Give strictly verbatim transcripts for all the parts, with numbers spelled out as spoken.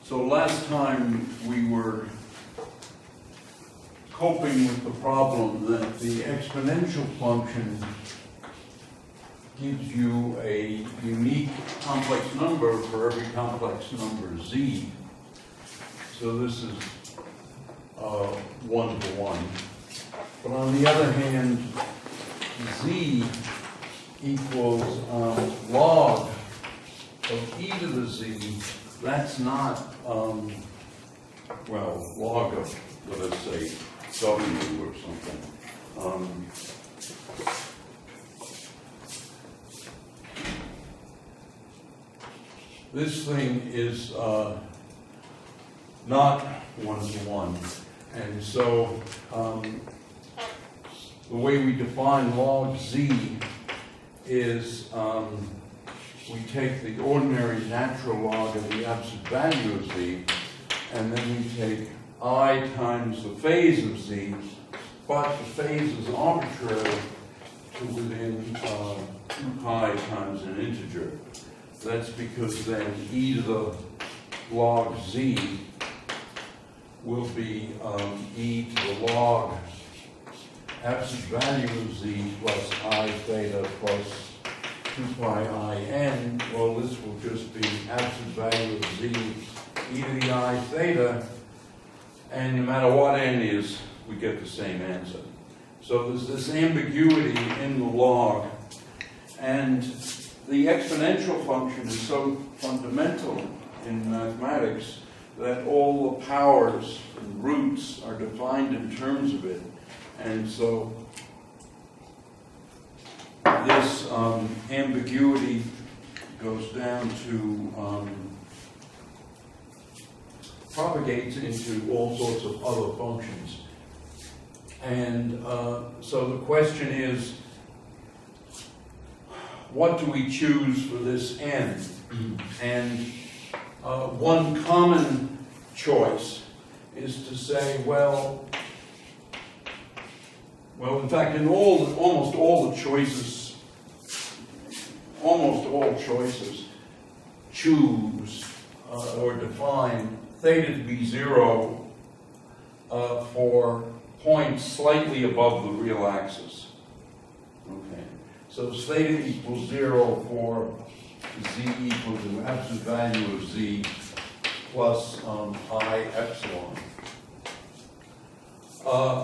So last time we were coping with the problem that the exponential function gives you a unique complex number for every complex number z. So this is uh, one to one. But on the other hand, z equals um, log of e to the z. That's not, um, well, log of, let us say, w or something. Um, this thing is uh, not one-to-one. And so um, the way we define log z is um, we take the ordinary natural log of the absolute value of z, and then we take I times the phase of z, but the phase is arbitrary to within uh, two pi times an integer. That's because then e to the log z will be um, e to the log absolute value of z plus I theta plus two pi I n. Well, this will just be absolute value of z e to the I theta, and no matter what n is, we get the same answer. So there's this ambiguity in the log, and the exponential function is so fundamental in mathematics that all the powers and roots are defined in terms of it. And so this um, ambiguity goes down to, um, propagates into all sorts of other functions. And uh, so the question is, what do we choose for this n? And uh, one common choice is to say, well, well, in fact, in all, almost all the choices, almost all choices choose uh, or define theta to be zero uh, for points slightly above the real axis. Okay. So theta equals zero for z equal to absolute value of z plus um, I epsilon. Uh,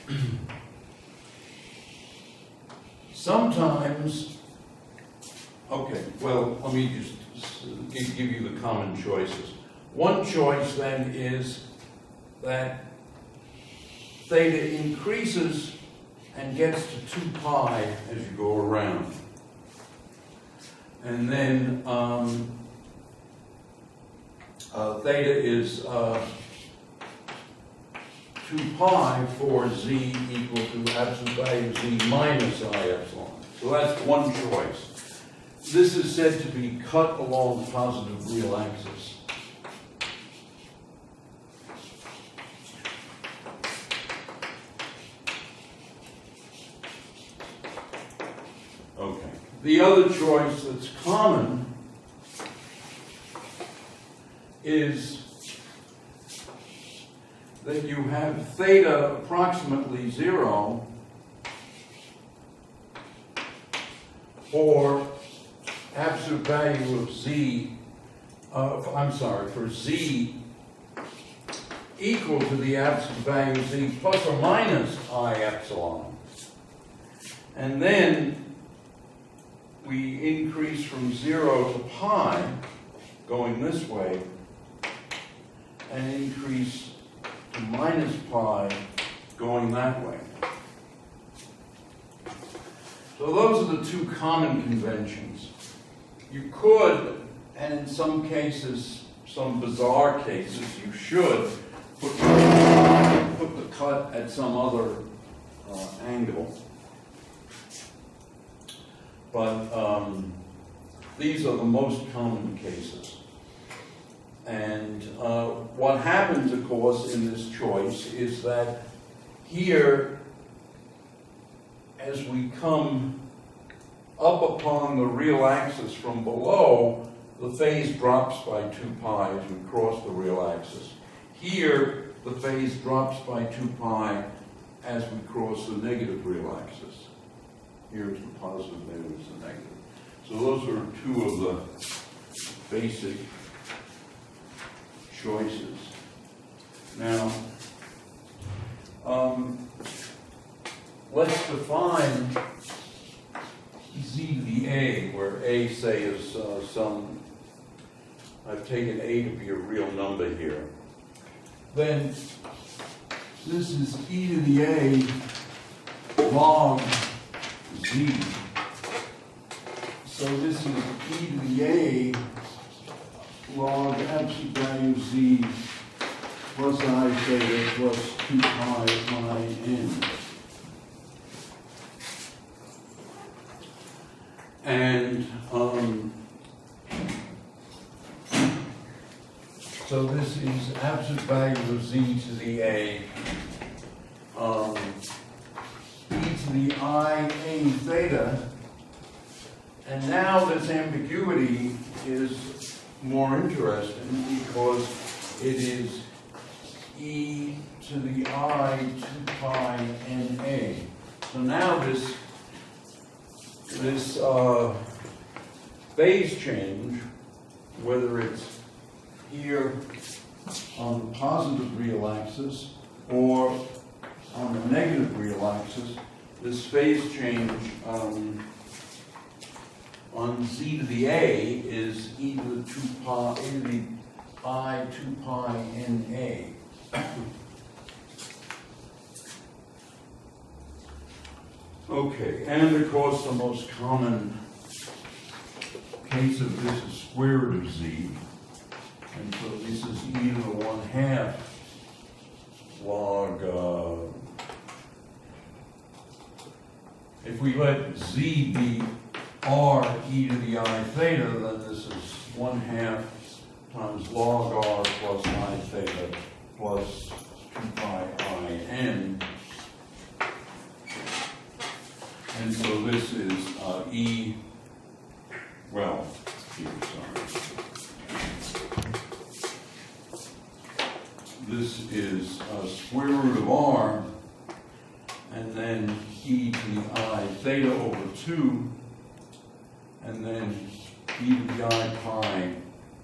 sometimes, okay, well, let me just give, give you the common choices. One choice then is that theta increases and gets to two pi as you go around. And then um, uh, theta is uh, two pi for z equal to absolute value of z minus I epsilon. So that's one choice. This is said to be cut along the positive real axis. Okay. The other choice that's common is that you have theta approximately zero for absolute value of z, uh, I'm sorry, for z equal to the absolute value of z plus or minus I epsilon. And then we increase from zero to pi, going this way, and increase to minus pi, going that way. So those are the two common conventions. You could, and in some cases, some bizarre cases, you should put, put the cut at some other uh, angle. But um, these are the most common cases. And uh, what happens, of course, in this choice is that here, as we come up upon the real axis from below, the phase drops by two pi as we cross the real axis. Here, the phase drops by two pi as we cross the negative real axis. Here's the positive, there's the negative. So those are two of the basic choices. Now, um, let's define z to the a, where a, say, is uh, some, I've taken a to be a real number here. Then this is e to the a log z. So this is e to the a log absolute value z plus I theta plus two pi I n. And um, so this is absolute value of z to the a, um, e to the I a theta. And now this ambiguity is more interesting because it is e to the I two pi n a. So now this this uh, phase change, whether it's here on the positive real axis or on the negative real axis, this phase change um, on z to the a is e to the two pi, e to the I two pi n a. Okay, and of course the most common case of this is square root of z, and so this is e to the one half log. Uh, if we let z be r e to the I theta, then this is one half times log r plus I theta plus two pi I n. And so this is uh, e, well, here, sorry. This is uh, square root of r, and then e to the I theta over two, and then e to the I pi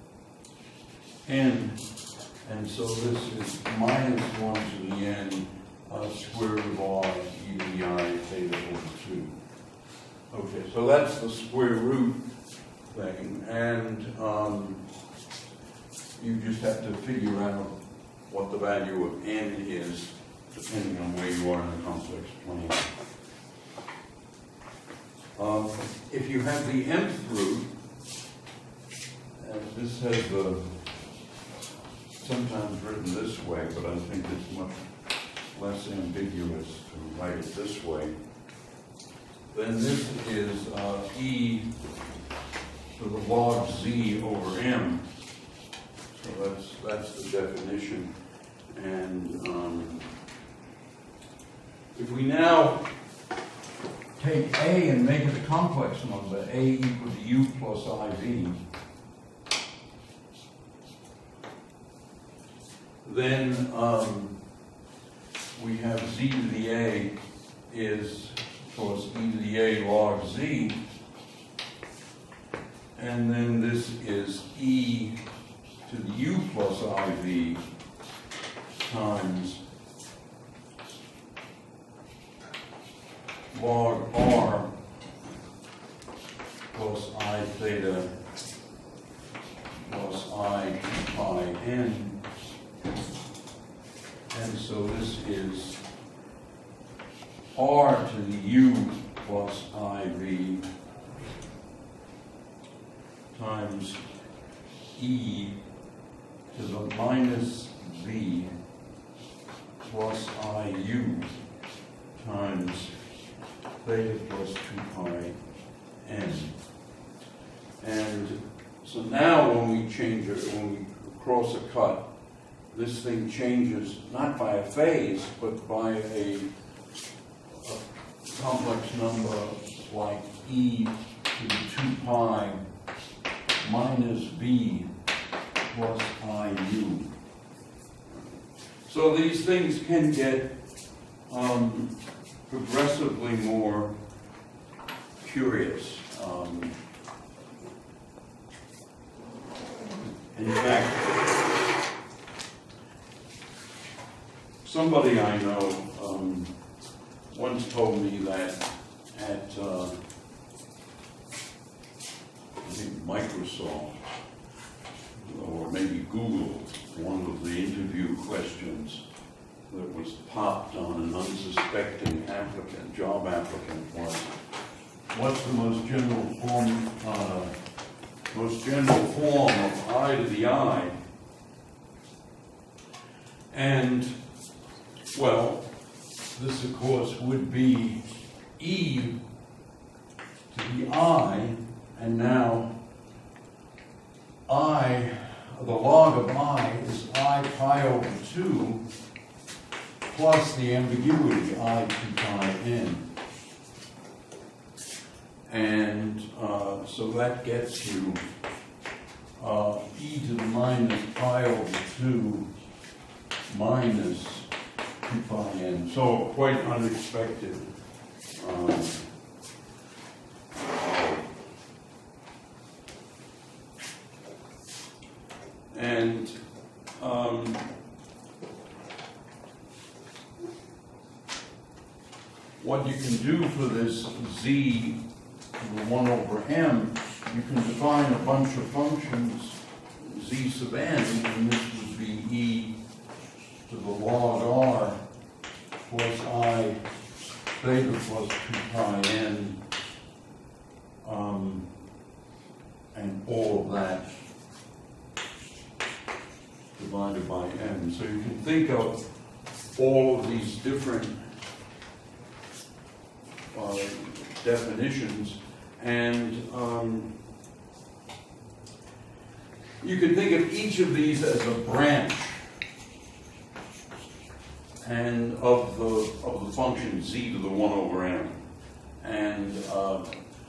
n, and so this is minus one to the n uh, square root of r e to the I theta over two. Okay, so that's the square root thing, and um, you just have to figure out what the value of n is depending on where you are in the complex plane. Um, if you have the nth root, and this has the sometimes written this way, but I think it's much less ambiguous to write it this way, then this is uh, e to the log z over m. So that's that's the definition. And um, if we now take a and make it a complex number, a equal to u plus iv, then um, we have z to the a is, of course, e to the a log z, and then this is e to the u plus iv times log r plus I theta plus I pi n. And so this is r to the u plus iv times e to the minus v plus iu times theta plus two pi n. And so now when we change it, when we cross a cut, this thing changes not by a phase, but by a, a complex number like e to the two pi minus b plus iu. So these things can get um, progressively more curious. Um, in fact, somebody I know um, once told me that at uh, I think Microsoft, or maybe Google, one of the interview questions that was popped on an unsuspecting applicant, job applicant, was, what's the most general form, uh, most general form of I to the I? And, well, this of course would be E to the I, and now I, the log of I is I pi over two plus the ambiguity I two pi n. And uh, so that gets you uh, e to the minus pi over two minus two pi n. So quite unexpected. Um, and um, what you can do for this z to the one over m, you can define a bunch of functions z sub n, and this would be e to the log r plus I theta plus two pi n, um, and all of that divided by n. So you can think of all of these different uh, definitions, and um, you can think of each of these as a branch and of the of the function z to the one over m. And uh,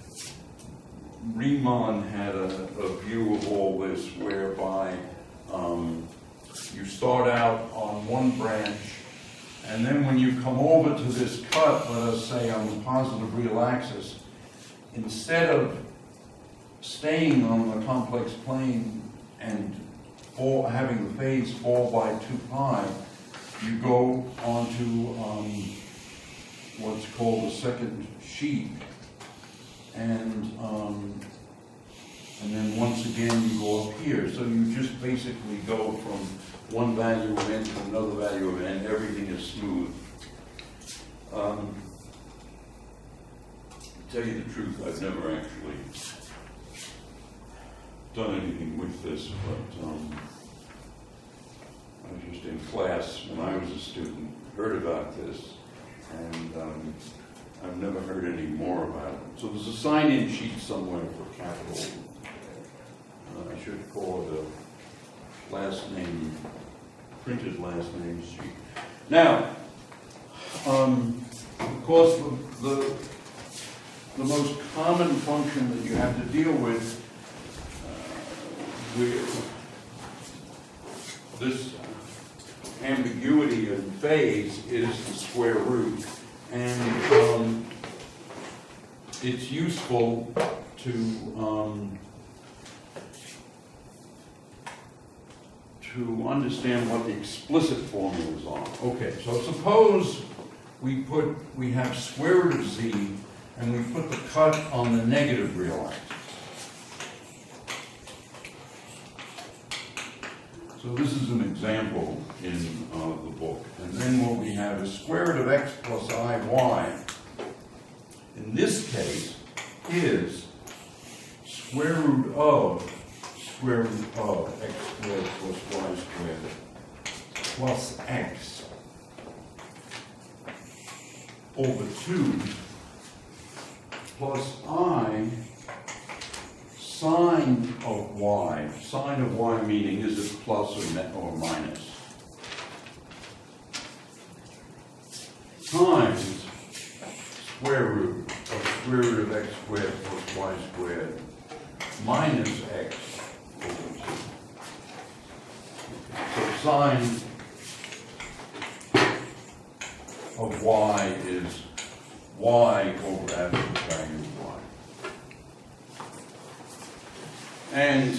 Riemann had a, a view of all this whereby um, you start out on one branch, and then when you come over to this cut, let us say on the positive real axis, instead of staying on the complex plane and fall, having the phase fall by two pi, you go onto um, what's called the second sheet, and um, and then once again you go up here. So you just basically go from one value of n to another value of n. Everything is smooth. Um, to tell you the truth, I've never actually done anything with this, but um, I was just in class when I was a student, heard about this, and um, I've never heard any more about it. So there's a sign-in sheet somewhere for capital. Uh, I should call it a last name, printed last name sheet. Now, um, of course, the, the, the most common function that you have to deal with uh, with this ambiguity in phase is the square root. And um, it's useful to um, to understand what the explicit formulas are. Okay, so suppose we put we have square root of z, and we put the cut on the negative real axis. So this is an example in uh, the book. And then what we have is square root of x plus iy, in this case, is square root of square root of x squared plus y squared plus x over two plus I sine of y. Sine of y meaning is it plus or, net or minus, times square root of square root of x squared plus y squared minus x sine of y is y over absolute value of y. And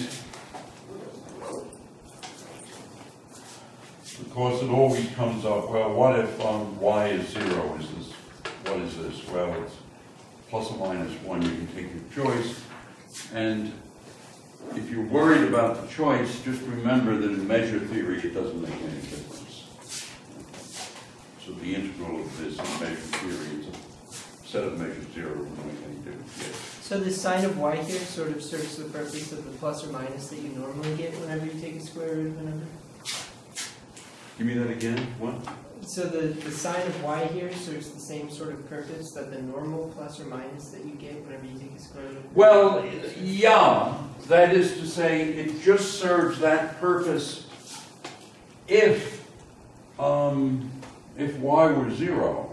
of course, it always comes up, well, what if um, y is zero? Is this, what is this? Well, it's plus or minus one. You can take your choice. And if you're worried about the choice, just remember that in measure theory, it doesn't make any difference. So the integral of this in measure theory is a set of measures zero doesn't make any difference yet. So the sign of y here sort of serves the purpose of the plus or minus that you normally get whenever you take a square root of a number? Give me that again. What? So the, the sign of y here serves the same sort of purpose that the normal plus or minus that you get whenever you take a square root? Well, yeah. That is to say, it just serves that purpose if, um, if y were zero.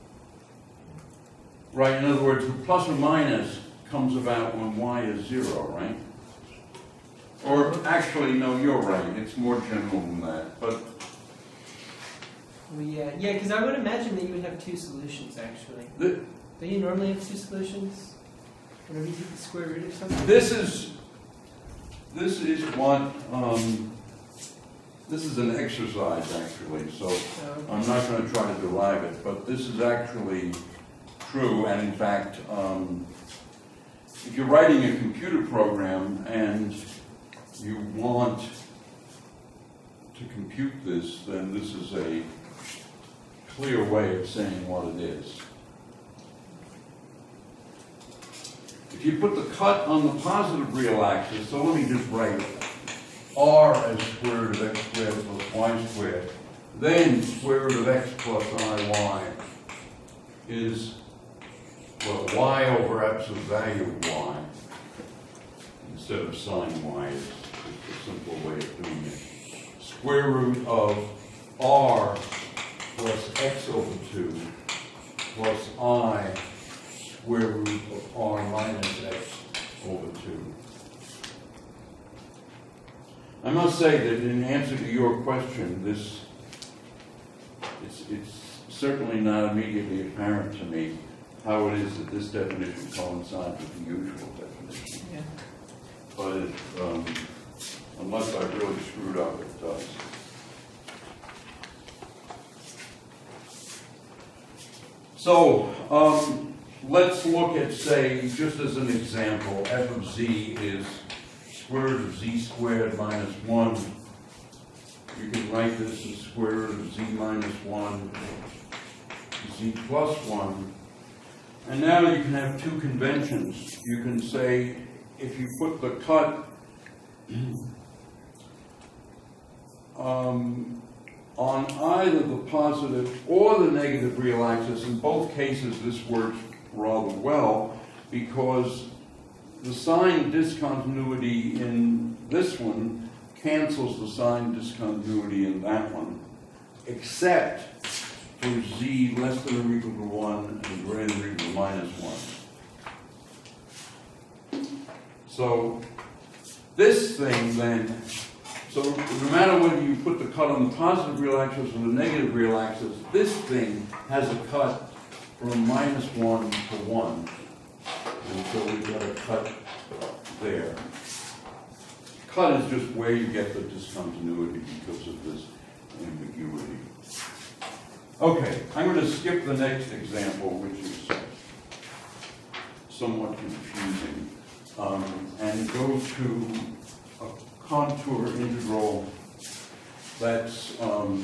Right? In other words, the plus or minus comes about when y is zero, right? Or actually, no, you're right. It's more general than that. But Well, yeah, yeah, because I would imagine that you would have two solutions, actually. The, Don't you normally have two solutions whenever you take the square root of something? this is this is what um, this is an exercise actually. So Oh, I'm not going to try to derive it, but this is actually true. And in fact, um, if you're writing a computer program and you want to compute this, then this is a clear way of saying what it is. If you put the cut on the positive real axis, so let me just write r as square root of x squared plus y squared, then square root of x plus iy is, well, y over absolute value of y instead of sine y is just a simple way of doing it. Square root of r plus x over two plus I square root of r minus x over two. I must say that in answer to your question, this it's, it's certainly not immediately apparent to me how it is that this definition coincides with the usual definition. yeah. But it, um, unless I really screwed up, it does. So um, let's look at, say, just as an example, f of z is square root of z squared minus one. You can write this as square root of z minus one, z plus one. And now you can have two conventions. You can say, if you put the cut um, on either the positive or the negative real axis, in both cases this works rather well because the sign discontinuity in this one cancels the sign discontinuity in that one, except for z less than or equal to one and greater than or equal to minus one. So this thing then, so no matter whether you put the cut on the positive real axis or the negative real axis, this thing has a cut from minus one to one. And so we've got a cut there. Cut is just where you get the discontinuity because of this ambiguity. Okay, I'm going to skip the next example, which is somewhat confusing, um, and go to a contour integral that's um,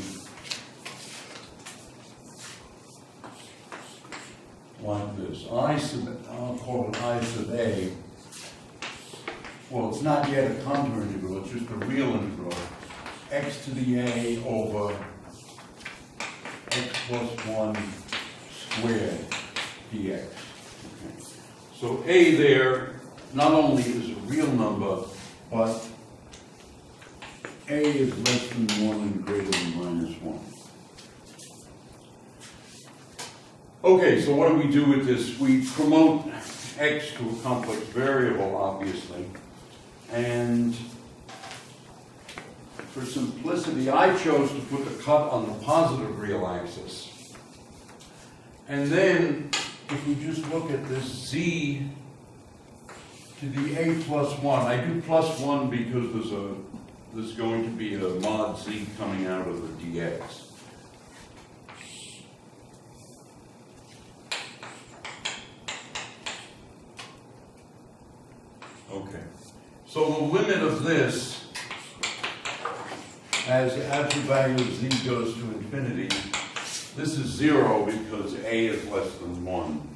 like this. I sub, I'll call it I sub A. Well, it's not yet a contour integral, it's just a real integral. X to the A over x plus one squared dx. Okay. So A there not only is a real number, but A is less than one and greater than minus one. Okay, so what do we do with this? We promote x to a complex variable, obviously, and for simplicity, I chose to put the cut on the positive real axis. And then, if we just look at this z to the a plus one, I do plus one because there's a there's going to be a mod z coming out of the dx. Okay, so the limit of this, as absolute value of z goes to infinity, this is zero because a is less than one.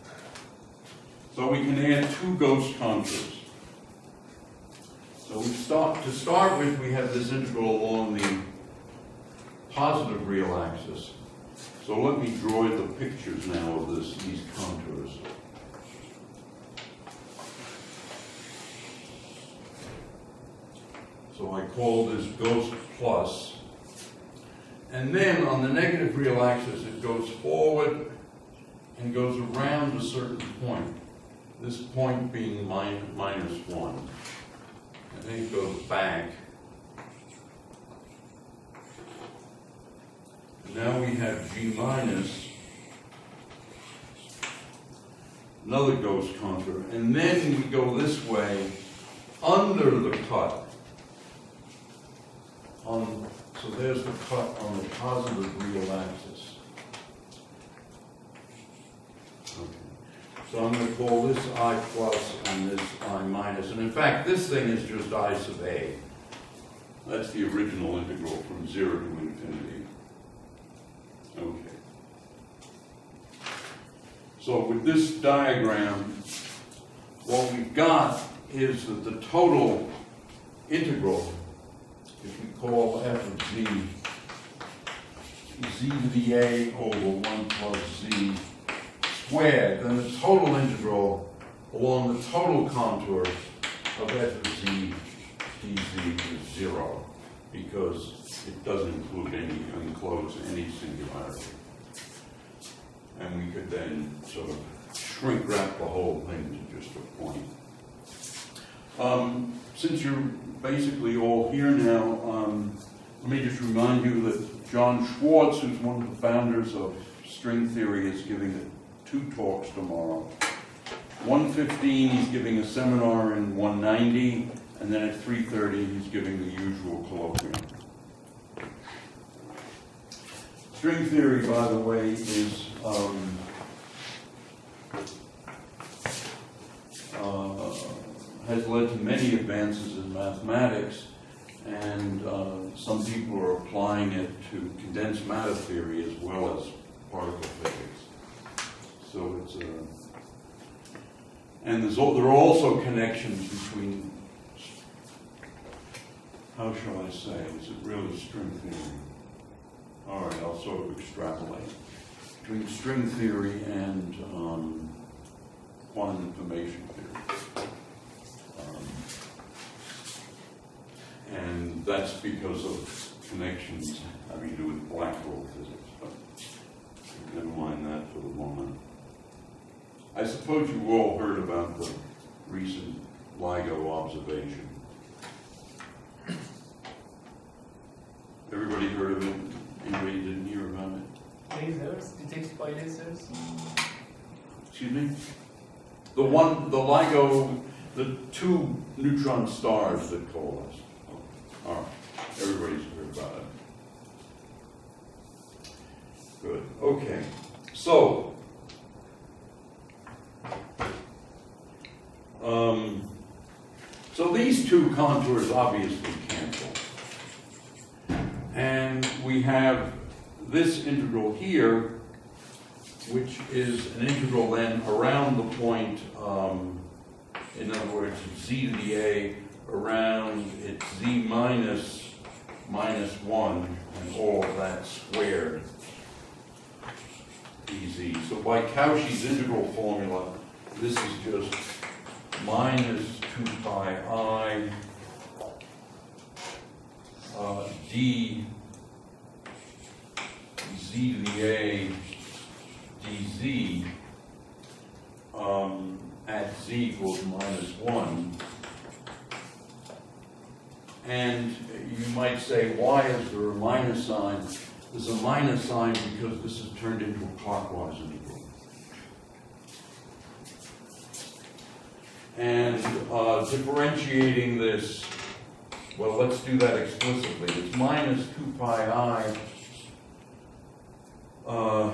So we can add two ghost contours. So we start, to start with, we have this integral along the positive real axis. So let me draw the pictures now of this, these contours. So I call this ghost plus. And then on the negative real axis, it goes forward and goes around a certain point. This point being min minus one. And then it goes back. And now we have G minus, another ghost contour. And then we go this way under the cut. On, so there's the cut on the positive real axis. Okay. So I'm going to call this I plus and this I minus. And in fact, this thing is just I sub a. That's the original integral from zero to infinity. Okay. So with this diagram, what we've got is that the total integral, if we call f of z, z to the a over one plus z squared, then the total integral along the total contour of f of z dz is zero, because it doesn't include any, enclose any singularity. And we could then sort of shrink wrap the whole thing to just a point. Um, since you're basically all here now, um, let me just remind you that John Schwartz, who's one of the founders of string theory, is giving two talks tomorrow. one fifteen, he's giving a seminar in one ninety, and then at three thirty, he's giving the usual colloquium. String theory, by the way, is um, uh, has led to many advances in mathematics, and uh, some people are applying it to condensed matter theory as well as particle physics. So it's a, and there's all, there are also connections between, how shall I say, is it really string theory? All right, I'll sort of extrapolate. Between string theory and um, quantum information theory. Um, and that's because of connections having to do with black hole physics. But never mind that for the moment. I suppose you all heard about the recent LIGO observation. Everybody heard of it? Anybody didn't hear about it? Lasers? Detected by lasers? Excuse me? The one, the LIGO, the two neutron stars that coalesced. Oh, all right, everybody's heard about it. Good, okay. So, um, so these two contours obviously cancel. And we have this integral here, which is an integral then around the point, um, in other words, z to the a around its z minus minus one, and all of that squared dz. So by Cauchy's integral formula, this is just minus two pi I uh, d z to the a dz um, at z equals minus one. And you might say, why is there a minus sign? There's a minus sign because this is turned into a clockwise integral. And uh, differentiating this, well, let's do that explicitly. It's minus two pi I. Uh,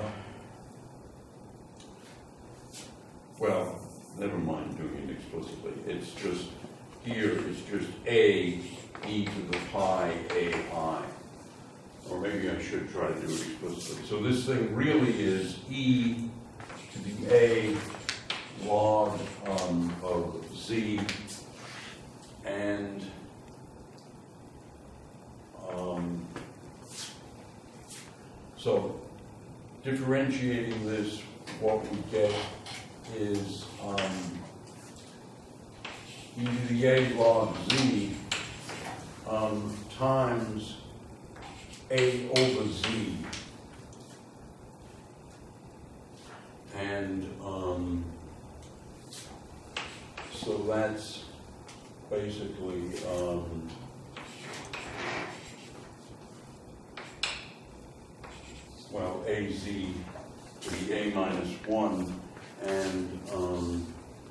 well, never mind doing it explicitly. It's just, here it's just a e to the pi a I. Or maybe I should try to do it explicitly. So this thing really is e to the a log um, of z, and um, so differentiating this, what we get is um, e to the a log z um, times a over z, and um, so that's basically um, well, az to the a minus one, and um,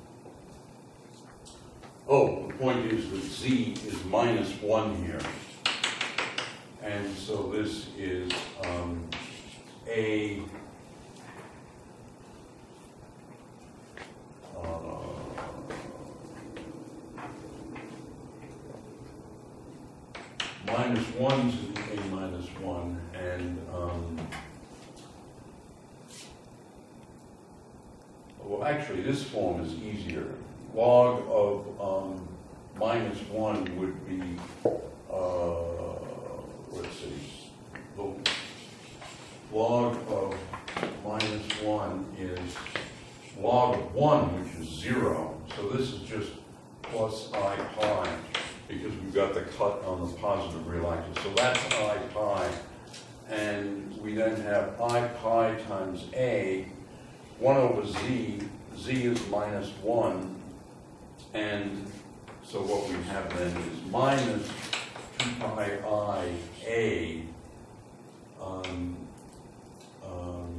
oh, the point is that z is minus one here. And so this is um, a uh, minus one to the a minus one, and um, well, actually, this form is easier. Log of um, minus one would be. Uh, Let's see, the log of minus one is log of one, which is zero. So this is just plus I pi, because we've got the cut on the positive real axis. So that's I pi. And we then have I pi times a, one over z. Z is minus one. And so what we have then is minus two pi I a um, um,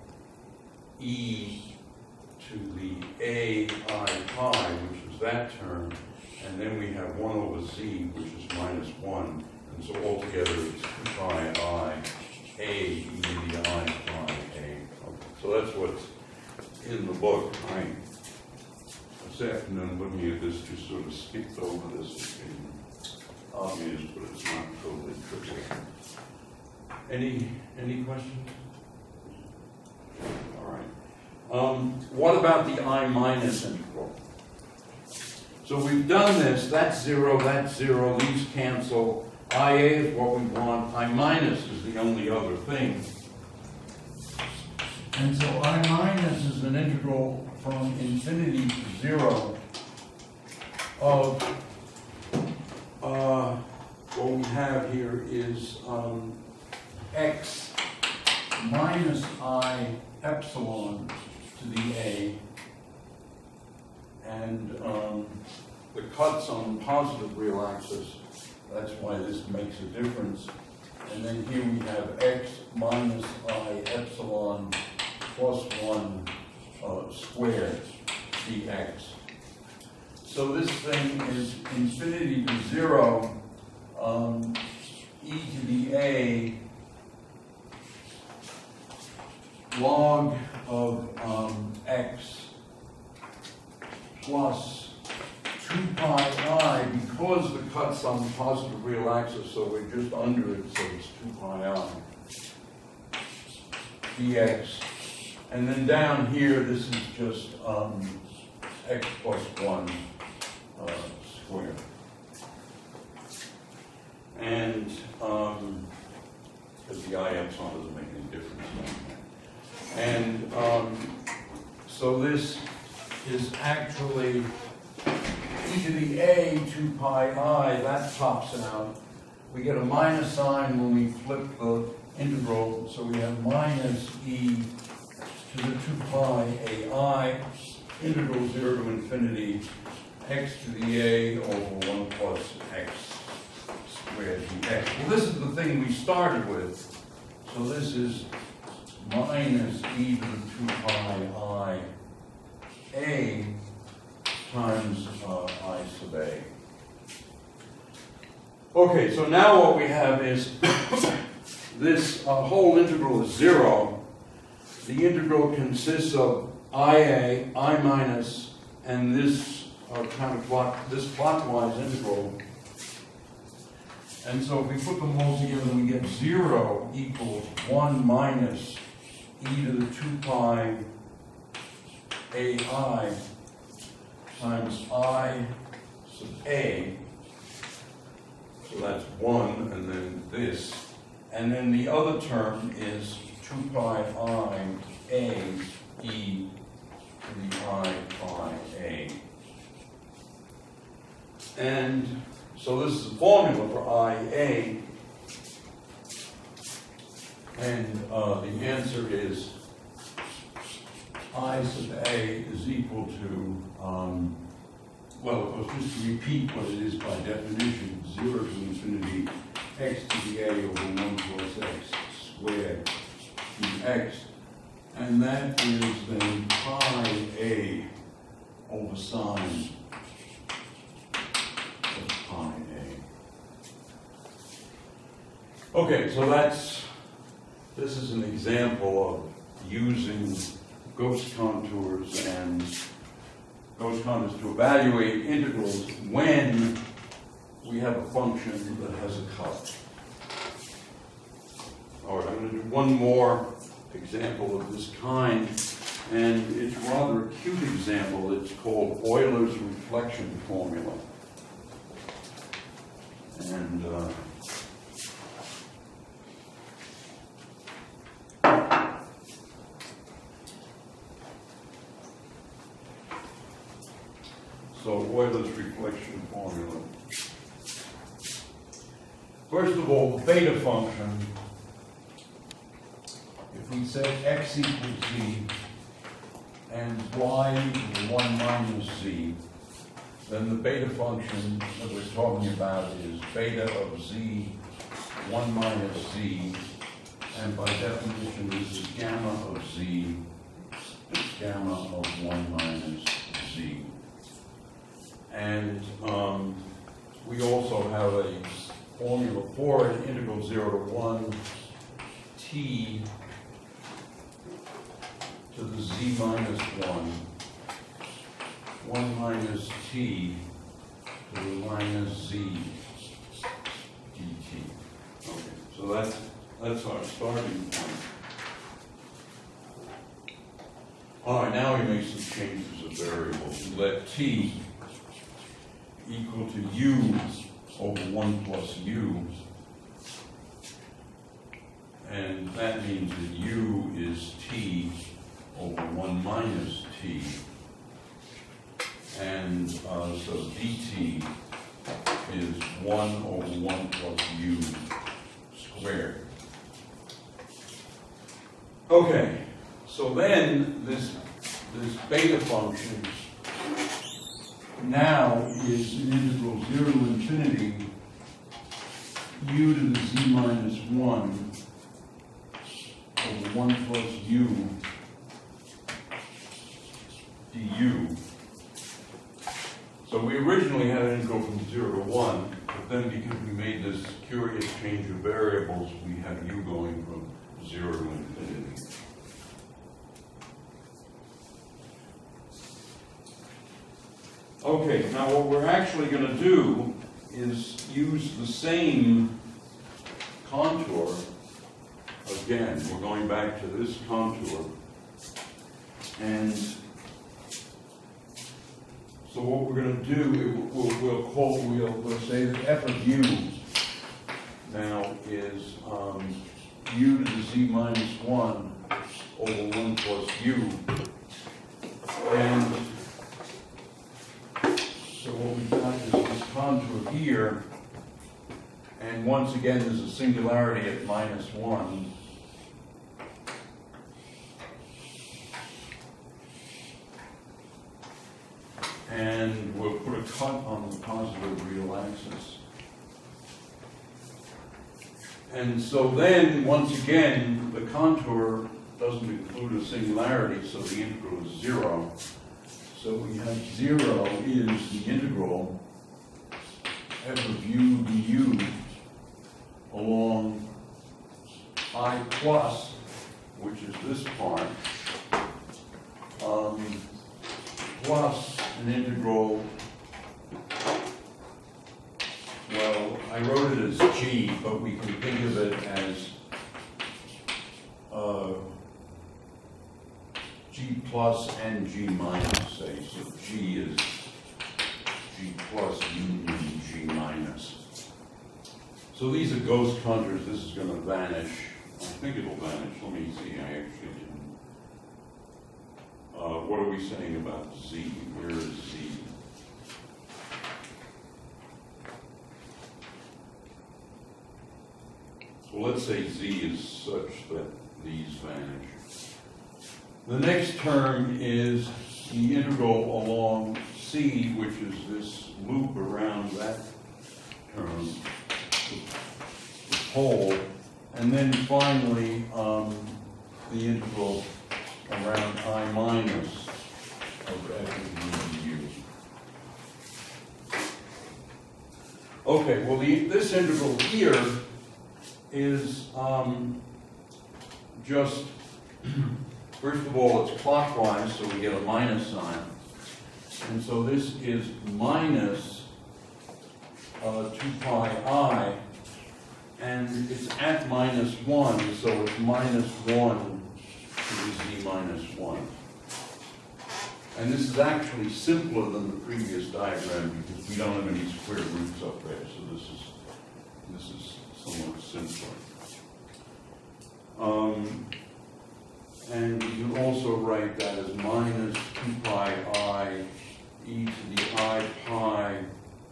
e to the a I pi, which is that term, and then we have one over z, which is minus one, and so altogether it's two pi I a e to the I pi a. So that's what's in the book. I, this afternoon, looking at this, just sort of skipped over this. Obvious, but it's not totally trivial. Any any questions? All right. Um, what about the I minus integral? So we've done this. That's zero. That's zero. These cancel. I a is what we want. I minus is the only other thing. And so I minus is an integral from infinity to zero of Uh, what we have here is um, x minus I epsilon to the a, and um, the cuts on the positive real axis, that's why this makes a difference. And then here we have x minus I epsilon plus one uh, squared dx. So this thing is infinity to zero, um, e to the a log of um, x plus two pi I, because the cut's on the positive real axis, so we're just under it, so it's two pi I dx. And then down here, this is just um, x plus one. Uh, square. And um, because the I epsilon doesn't make any difference. And um, so this is actually e to the a two pi I, that pops out. We get a minus sign when we flip the integral, so we have minus e to the two pi a I, integral zero to infinity, x to the a over one plus x squared dx. Well, this is the thing we started with. So this is minus e to the two pi I a times uh, I sub a. Okay, so now what we have is this uh, whole integral is zero. The integral consists of ia, I minus, and this uh, counterclock, this clockwise integral. And so if we put them all together, we get zero equals one minus e to the two pi ai times I sub a. So that's one, and then this. And then the other term is two pi I a e to the I pi a. And so this is the formula for I a. And uh, the answer is I sub a is equal to, um, well, of course, just to repeat what it is by definition, zero to infinity, x to the a over one plus x squared dx. And that is then pi a over sine of pi a. Okay, so that's, this is an example of using ghost contours and ghost contours to evaluate integrals when we have a function that has a cut. All right, I'm going to do one more example of this kind, and it's a rather a cute example. It's called Euler's reflection formula. And uh, so Euler's reflection formula. First of all, the beta function, if we say x equals z and y equals one minus z, then the beta function that we're talking about is beta of z, one minus z, and by definition this is gamma of z, it's gamma of one minus z. And um, we also have a formula for it, integral zero to one t to the z minus one, one minus t to the minus z dt. Okay, so that's, that's our starting point. All right, now we make some changes of variables. We let t equal to u over one plus u, and that means that u is t over one minus t, and uh, so dt is one over one plus u squared. Okay, so then this, this beta function now is an integral zero to infinity u to the z minus one over one plus u du. So we originally had an integral from zero to one, but then because we made this curious change of variables, we have u going from zero to infinity. Okay, now what we're actually going to do is use the same contour again. We're going back to this contour. And so what we're going to do, we'll, we'll call, we'll, we'll say that f of u now is um, u to the z minus one over one plus u. And so what we've got is this contour here, and once again there's a singularity at minus one. And we'll put a cut on the positive real axis. And so then, once again, the contour doesn't include a singularity, so the integral is zero. So we have zero is the integral f of u du along I plus, which is this part, um, plus an integral, well, I wrote it as g, but we can think of it as uh, g plus and g minus, say. So g is g plus union g minus. So these are ghost contours. This is going to vanish. I think it'll vanish. Let me see. I actually didn't. Uh, what are we saying about z? Where is z? Well, let's say z is such that these vanish. The next term is the integral along c, which is this loop around that term, the pole, and then finally um, the integral around I minus of f of u. Okay, well the, this integral here is um, just, first of all, it's clockwise, so we get a minus sign. And so this is minus uh, two pi I, and it's at minus one, so it's minus one to the z minus one. And this is actually simpler than the previous diagram because we don't have any square roots up there, so this is this is somewhat simpler. Um, and you can also write that as minus two pi I e to the I pi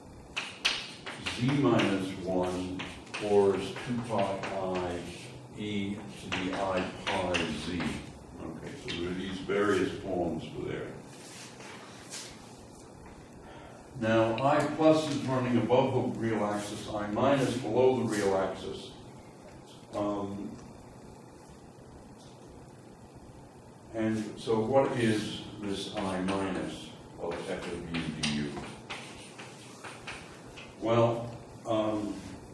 z minus one, or as two pi I e to the I pi z. Okay, so there are these various forms for there. Now, I plus is running above the real axis, I minus below the real axis. Um, and so what is this I minus of f of u du? Well, um,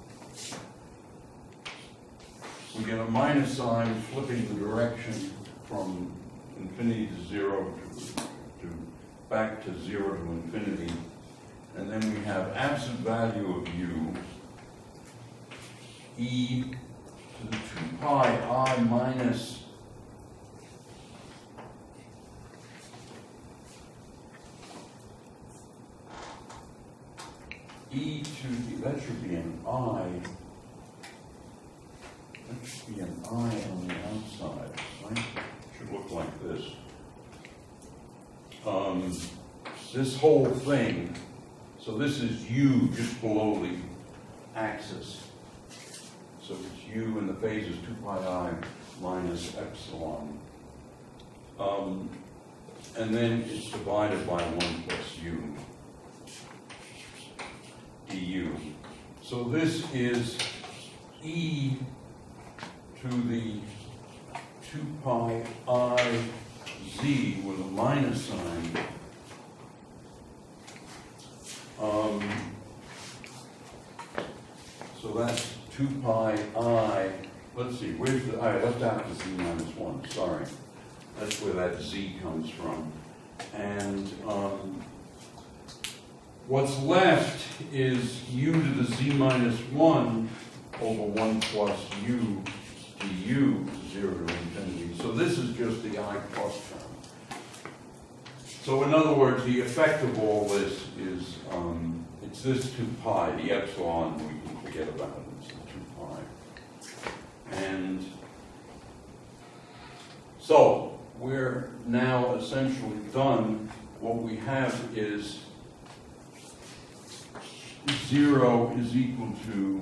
we get a minus sign flipping the direction from infinity to zero to, to back to zero to infinity. And then we have absolute value of u, e to the two pi I minus e to the, that should be an I, that should be an I on the outside, right? It should look like this. Um, this whole thing, so this is u just below the axis. So it's u and the phase is two pi I minus epsilon. Um, and then it's divided by one plus u, du. So this is e to the two pi I z with a minus sign. Um, so that's two pi I, let's see, where's the, I left out the z minus one, sorry. That's where that z comes from. And um, what's left is u to the z minus one over one plus u du, zero to infinity. So this is just the I plus term. So in other words, the effect of all this is, um, it's this two pi, the epsilon, we can forget about it, it's the two pi. And so, we're now essentially done. What we have is zero is equal to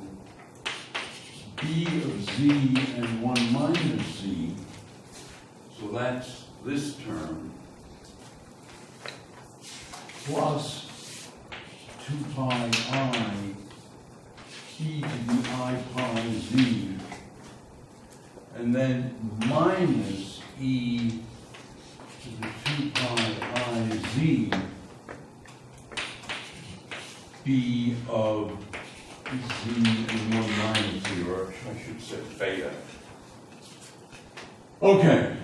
b of z and one minus z. So that's this term. Plus two pi I e to the I pi z, and then minus e to the two pi I z b of z in one minus z, or I should say beta. Okay.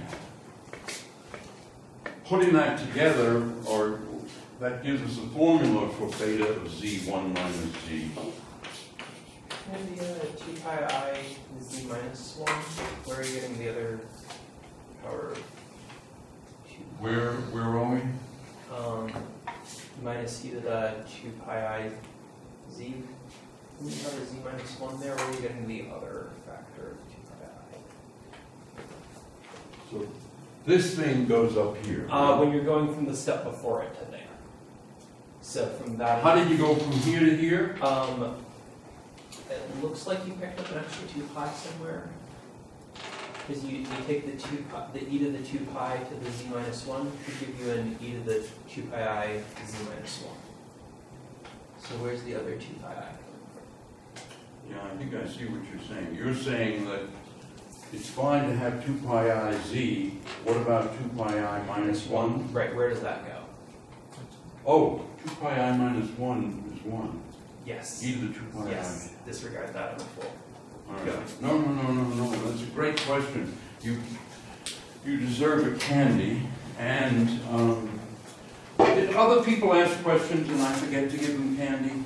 Putting that together, or that gives us a formula for beta of z one minus z. And the uh, two pi I z minus one, where are you getting the other power? Where, where are we? Um, minus e to the two pi I z. You have a z minus one there, where are you getting the other factor of two pi I? So this thing goes up here. Uh, when you're going from the step before it to there. So from that. How did you go from here to here? Um, it looks like you picked up an extra two pi somewhere. Because you, you take the two pi, the e to the two pi to the z minus one to give you an e to the two pi I z minus one. So where's the other two pi I coming from? Yeah, I think I see what you're saying. You're saying that it's fine to have two pi I z. What about two pi I minus one? Right, where does that go? Oh, two pi I minus one is one. Yes. E to the two pi Yes. Disregard that in the full. I. All right. No, no, no, no, no. That's a great question. You, you deserve a candy. And um, did other people ask questions and I forget to give them candy?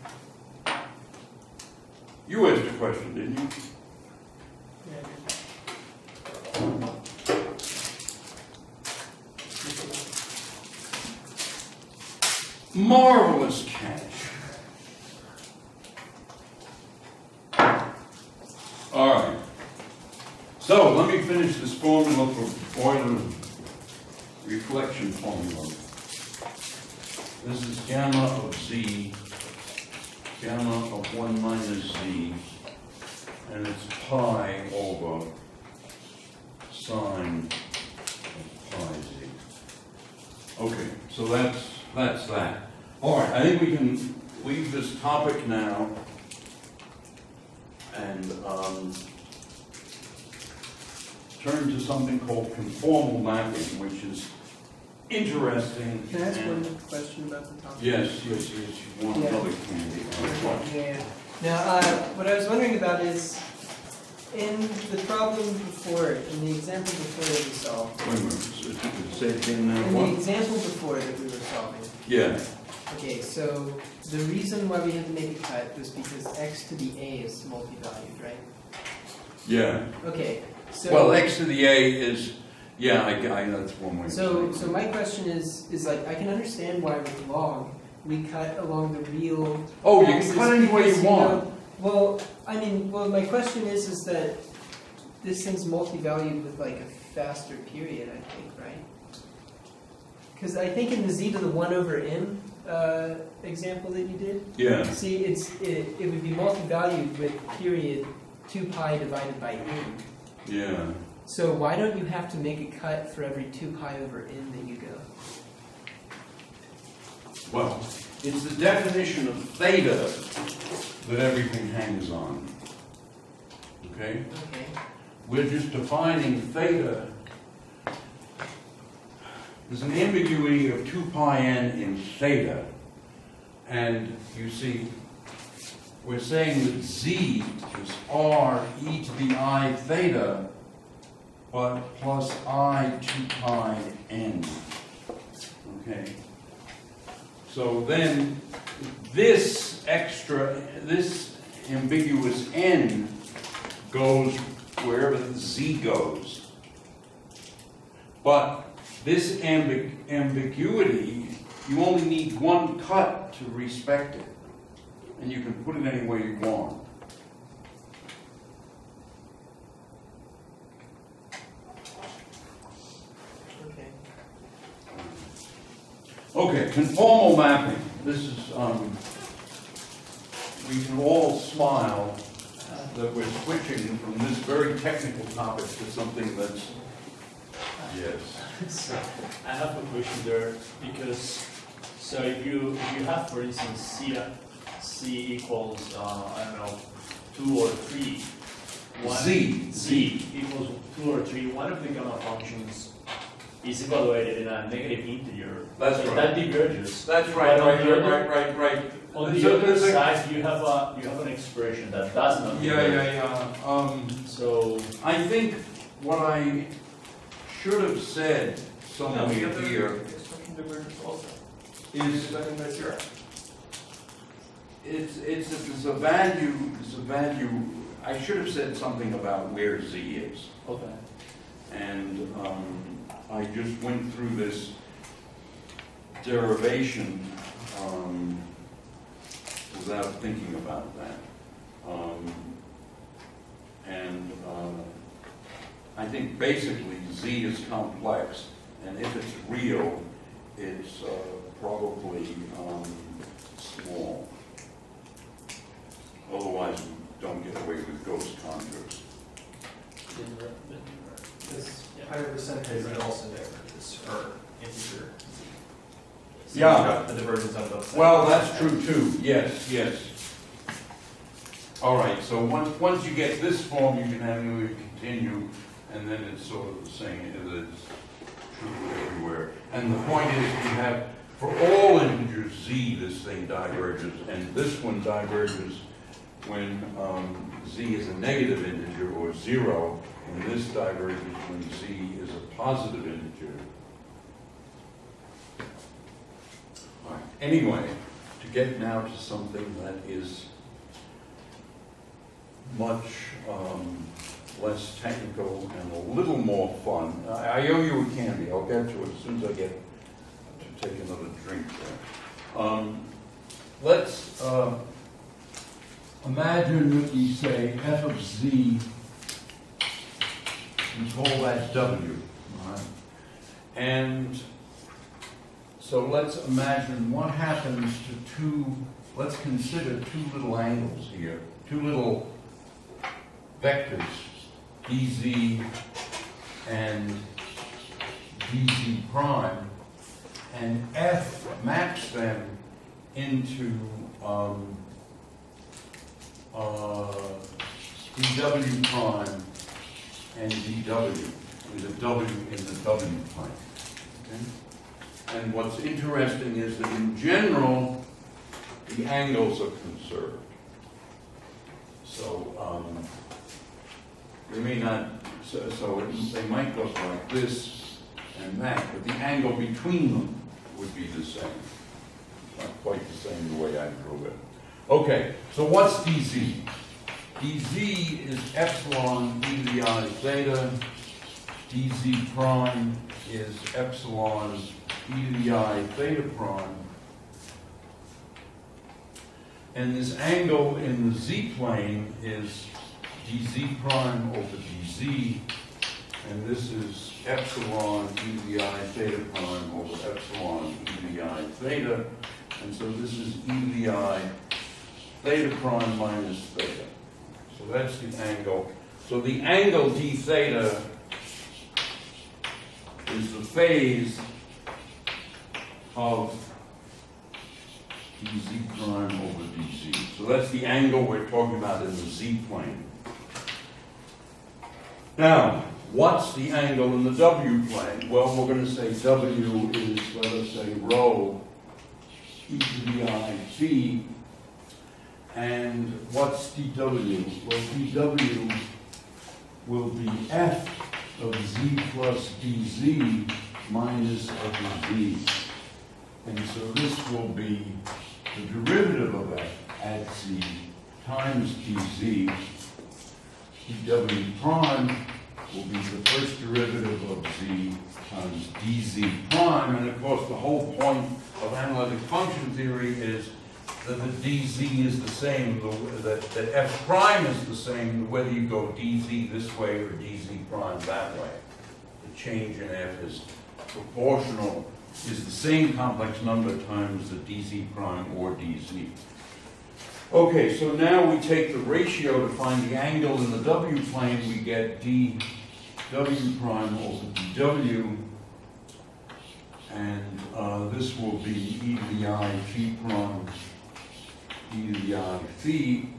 You asked a question, didn't you? Marvelous catch. All right. So let me finish this formula for Euler reflection formula. This is gamma of z, gamma of one minus z, and it's pi over sine of pi z. Okay, so that's that's that. All right, I think we can leave this topic now and um, turn to something called conformal mapping, which is interesting. Can I ask and- one question about the topic? Yes, yes, yes, you want Yeah. another candy. All right, what? Yeah. Now, uh, what I was wondering about is, in the problem before, in the example before that we solved, Wait a minute, so- say it again now, in the what? example before that we were solving, Yeah, okay, so the reason why we had to make a cut was because x to the a is multi-valued, right? yeah. Okay, so. Well, x to the a is, yeah, I, I, that's one way of So, saying it. so my question is, is like, I can understand why with log, we cut along the real. Oh, you axis can cut any way because, you want. know, Well, I mean, well, my question is, is that this thing's multi-valued with like a faster period, I think, right? Because I think in the z to the one over m uh, example that you did, Yeah, see, it's it, it would be multi-valued with period two pi divided by n. yeah. So why don't you have to make a cut for every two pi over n that you go? Well, it's the definition of theta that everything hangs on. Okay? Okay. We're just defining theta. There's an ambiguity of two pi n in theta. And you see, we're saying that z is r e to the I theta, but plus I two pi n. Okay? So then, this extra, this ambiguous n goes wherever the z goes. But this ambi ambiguity, you only need one cut to respect it. And you can put it any way you want. Okay. Okay, conformal mapping. This is, um, we can all smile that we're switching from this very technical topic to something that's, yes. So I have a question there because so if you if you have for instance C C equals, uh, I don't know, two or three. One, Z. Z equals two or three. One of the gamma functions is evaluated in a negative integer. That's so right. That diverges. That's right, But on right, the right, other- right, right, right. On the So other there's a- side, you have a you have an expression that does not. Yeah, diverge. yeah, yeah. Um, So I think what I should have said No, somewhere the other here expression diverges also. is, Dividing by zero. it's, it's, it's a value, it's a value, I should have said something about where Z is. okay. And um, I just went through this derivation um, without thinking about that. Um, and uh, I think basically Z is complex, and if it's real, it's uh, probably um, small. Otherwise, we don't get away with ghost contours. This higher percentage is also diverges, or integer. So Yeah. you've got the divergence on both sides. Well, that's true too, yes, yes. All right, so once, once you get this form, you can have you continue, and then it's sort of the same, it's true everywhere. And the point is, you have, for all integers Z, this thing diverges, and this one diverges when um, Z is a negative integer or zero, and this diverges when Z is a positive integer. All right. Anyway, to get now to something that is much um, less technical and a little more fun. I, I owe you a candy. I'll get to it as soon as I get to take another drink there. Um, let's uh, imagine that we say f of z, we call that w. All right? And so let's imagine what happens to two, let's consider two little angles here, two little vectors, dz and dz prime, and f maps them into um, uh, dw prime and dw, with a w in the w plane. Okay? And what's interesting is that in general, the angles are conserved. So um, they may not, so, so it, they might look like this and that, but the angle between them would be the same. Not quite the same the way I drew it. Okay, so what's dz? dz is epsilon e to the I theta. dz prime is epsilon e to the I theta prime. And this angle in the z-plane is dz prime over dz, and this is epsilon e to the I theta prime over epsilon e to the I theta, and so this is e to the I theta prime minus theta. So that's the angle. So the angle d theta is the phase of dz prime over dz. So that's the angle we're talking about in the z-plane. Now, what's the angle in the w-plane? Well, we're going to say w is, let us say, rho e to the I phi. And what's dw? Well, dw will be f of z plus dz minus f of z. And so this will be the derivative of f at z times dz. dw prime will be the first derivative of z times dz prime. And of course, the whole point of analytic function theory is that the dz is the same, that, that f prime is the same whether you go dz this way or dz prime that way. The change in f is proportional, is the same complex number times the dz prime or dz. Okay, so now we take the ratio to find the angle in the w plane. We get dw prime over dw, and uh, this will be e to the I phi prime e to the I phi,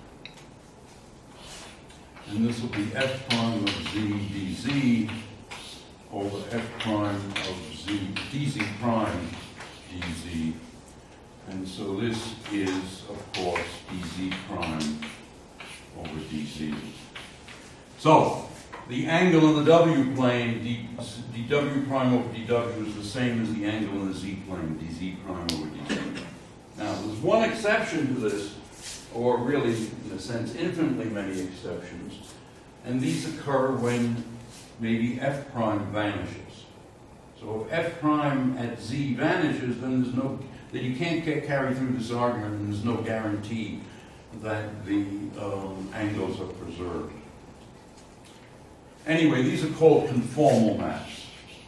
and this will be f prime of z dz over f prime of z dz prime dz. And so this is, of course, dz prime over dz. So, the angle in the w plane, d, dw prime over dw, is the same as the angle in the z plane, dz prime over dz. Now, there's one exception to this, or really, in a sense, infinitely many exceptions, and these occur when maybe f prime vanishes. So if f prime at z vanishes, then there's no, then you can't get carried through this argument, and there's no guarantee that the um, angles are preserved. Anyway, these are called conformal maps.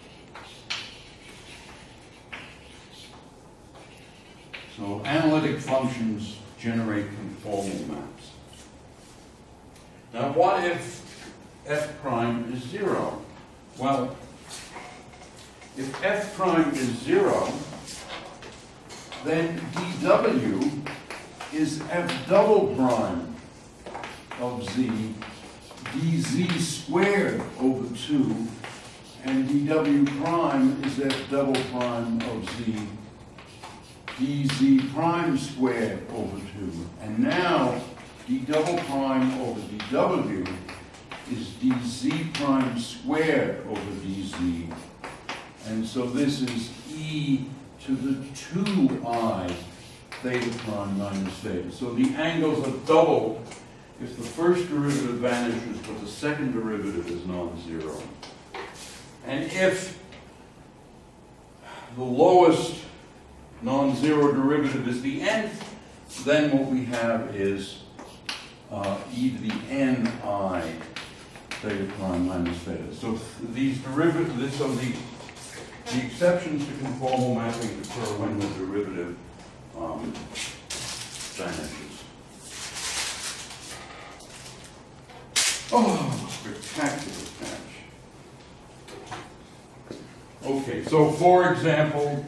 So analytic functions generate conformal maps. Now what if f prime is zero? Well, if f prime is zero, then dw is f double prime of z dz squared over two, and dw prime is f double prime of z dz prime squared over two. And now d double prime over dw is dz prime squared over dz. And so this is e to the two I theta prime minus theta. So the angles are double if the first derivative vanishes but the second derivative is non-zero. And if the lowest non-zero derivative is the nth, then what we have is uh, e to the n I theta prime minus theta. So these derivatives, so the, the exceptions to conformal mapping occur when the derivative um, vanishes. Oh, spectacular catch. Okay, so for example,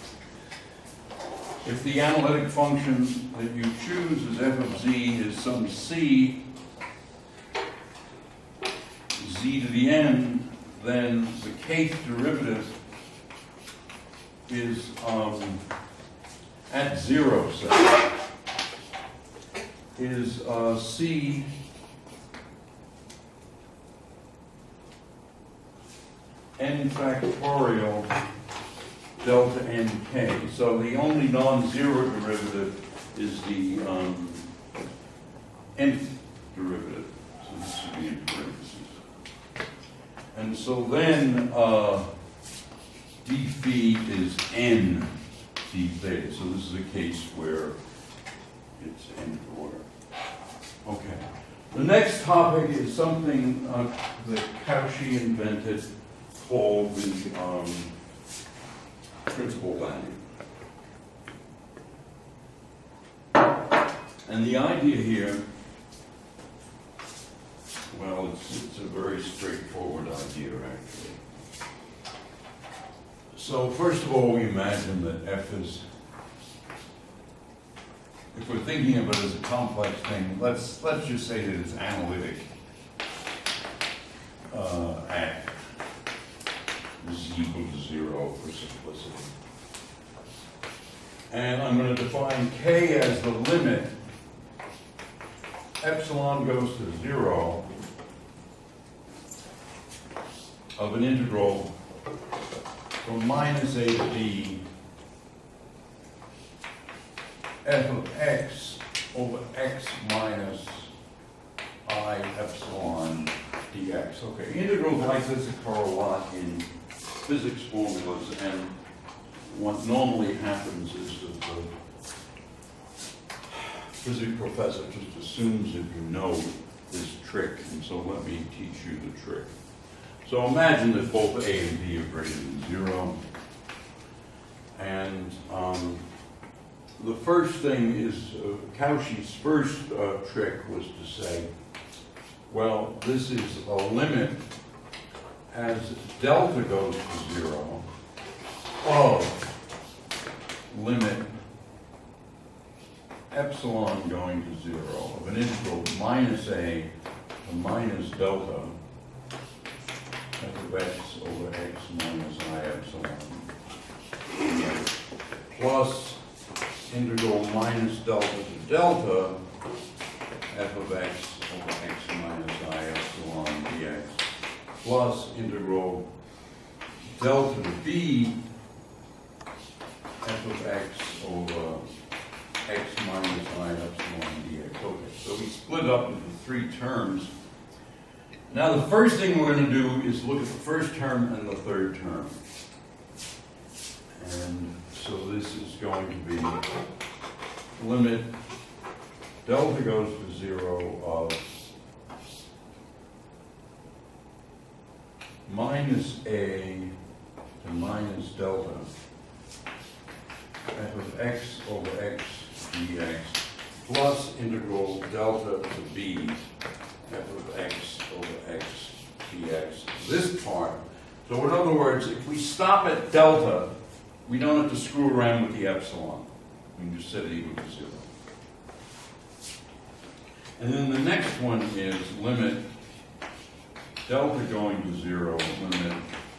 if the analytic function that you choose as f of z is some c, z to the n, then the kth derivative is um, at zero, say, is uh, c n factorial delta n k. So the only non-zero derivative is the um, nth derivative. So this should be in parentheses. And so then uh, d phi is n d theta. So this is a case where it's nth order. Okay. The next topic is something uh, that Cauchy invented called the um, principal value. And the idea here, well, it's, it's a very straightforward idea, actually. So first of all, we imagine that f is, if we're thinking of it as a complex thing, let's, let's just say that it's analytic uh, at z equal to zero for simplicity. And I'm going to define k as the limit. Epsilon goes to zero of an integral from minus a to b f of x over x minus I epsilon dx. Okay, integrals like this occur a lot in physics formulas, and what normally happens is that the physics professor just assumes that you know this trick, and so let me teach you the trick. So imagine that both a and b are greater than zero, and um, the first thing is, uh, Cauchy's first uh, trick was to say, well, this is a limit as delta goes to zero of limit epsilon going to zero of an integral minus a to minus delta f of x over x minus I epsilon plus integral minus delta to delta f of x over x minus I epsilon dx plus integral delta to b f of x over x minus I epsilon dx. Okay, so we split up into three terms. Now the first thing we're going to do is look at the first term and the third term. And so this is going to be limit delta goes to zero of minus a to minus delta f of x over x dx plus integral delta to b f of x over x dx. This part, so in other words, if we stop at delta, we don't have to screw around with the epsilon. We can just set it equal to zero. And then the next one is limit delta going to zero, limit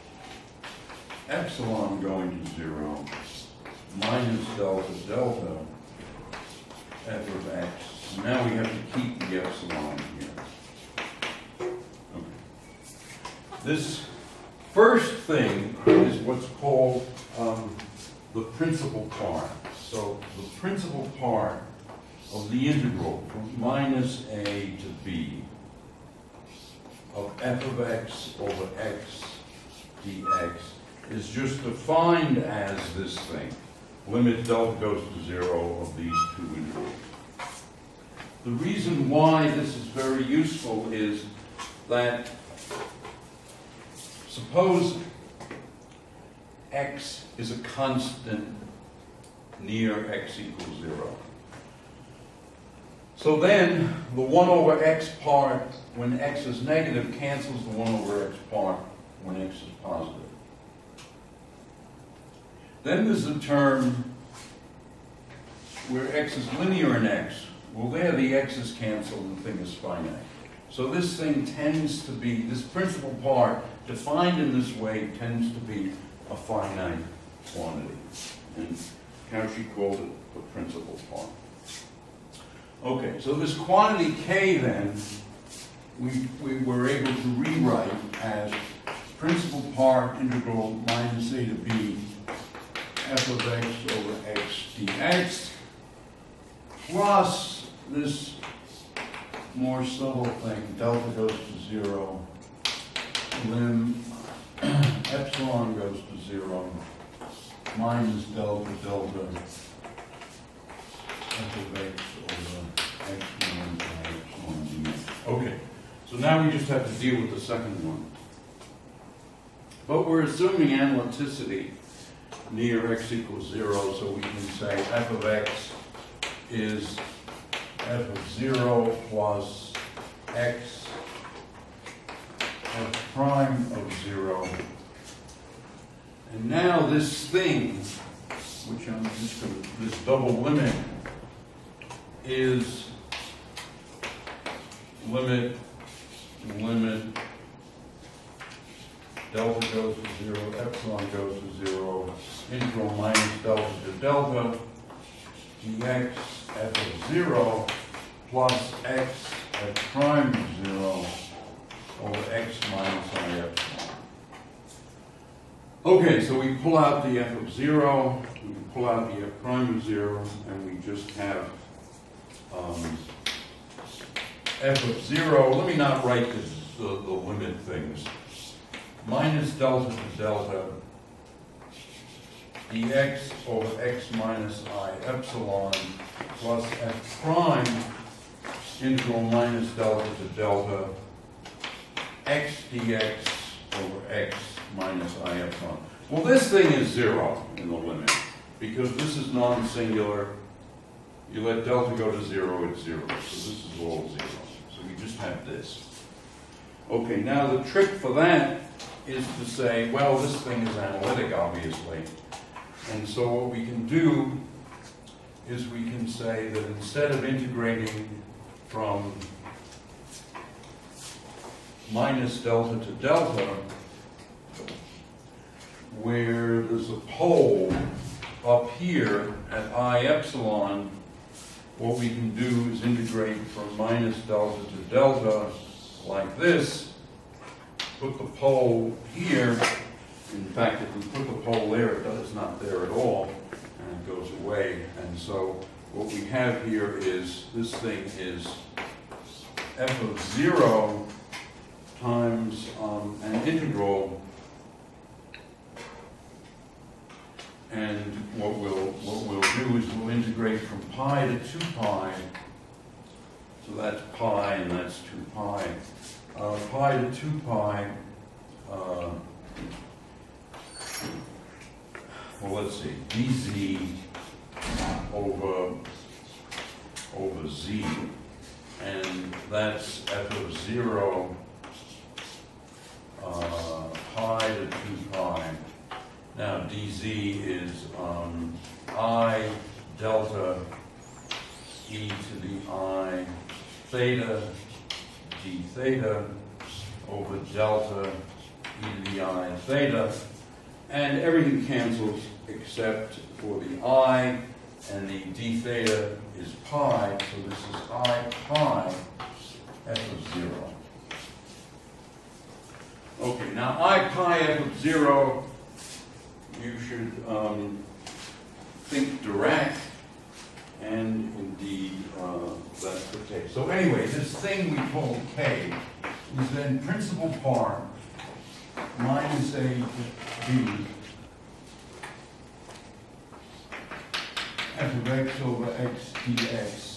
epsilon going to zero, minus delta delta f of x. Now we have to keep the epsilon here. Okay. This first thing is what's called um, the principal part. So the principal part of the integral from minus a to b of f of x over x dx is just defined as this thing. Limit delta goes to zero of these two integrals. The reason why this is very useful is that suppose x is a constant near x equals zero. So then the one over x part when x is negative cancels the one over x part when x is positive. Then there's a term where x is linear in x. Well, there the x's cancel and the thing is finite. So this thing tends to be, this principal part, defined in this way, tends to be a finite quantity. And Cauchy called it the principal part. Okay, so this quantity k then, we, we were able to rewrite as principal part integral minus a to b f of x over x dx plus this more subtle thing, delta goes to zero, lim epsilon goes to zero, minus delta delta f of x over x minus I epsilon dx. Okay, so now we just have to deal with the second one. But we're assuming analyticity near x equals zero, so we can say f of x is f of zero plus x f prime of zero. And now this thing, which I'm just going to, this double limit, is limit, limit, delta goes to zero, epsilon goes to zero, integral minus delta to delta, dx f of zero plus x f prime of zero over x minus I epsilon. Okay, so we pull out the f of zero, we pull out the f prime of zero, and we just have um, f of zero. Let me not write this, the, the limit things. Minus delta to delta dx over x minus I epsilon plus f prime integral minus delta to delta x dx over x minus I epsilon. Well, this thing is zero in the limit because this is non-singular. You let delta go to zero, it's zero. So this is all zero. So you just have this. Okay, now the trick for that is to say, well, this thing is analytic, obviously. And so what we can do is we can say that instead of integrating from minus delta to delta, where there's a pole up here at I epsilon, what we can do is integrate from minus delta to delta like this, put the pole here. In fact, if we put the pole there, it does, it's not there at all, and it goes away. And so what we have here is, this thing is f of zero times um, an integral, and what we'll, what we'll do is we'll integrate from pi to two pi, so that's pi and that's two pi. Uh, pi to two pi, uh, well, let's see, dz over, over z, and that's f of zero, uh, pi to two pi. Now, dz is um, I delta e to the I theta d theta over delta e to the I theta, and everything cancels except for the I, and the d theta is pi, so this is I pi f of zero. Okay, now I pi f of zero, you should um, think Dirac, and indeed uh, that's the case. So anyway, this thing we call K is then principal part minus a b f of x over x dx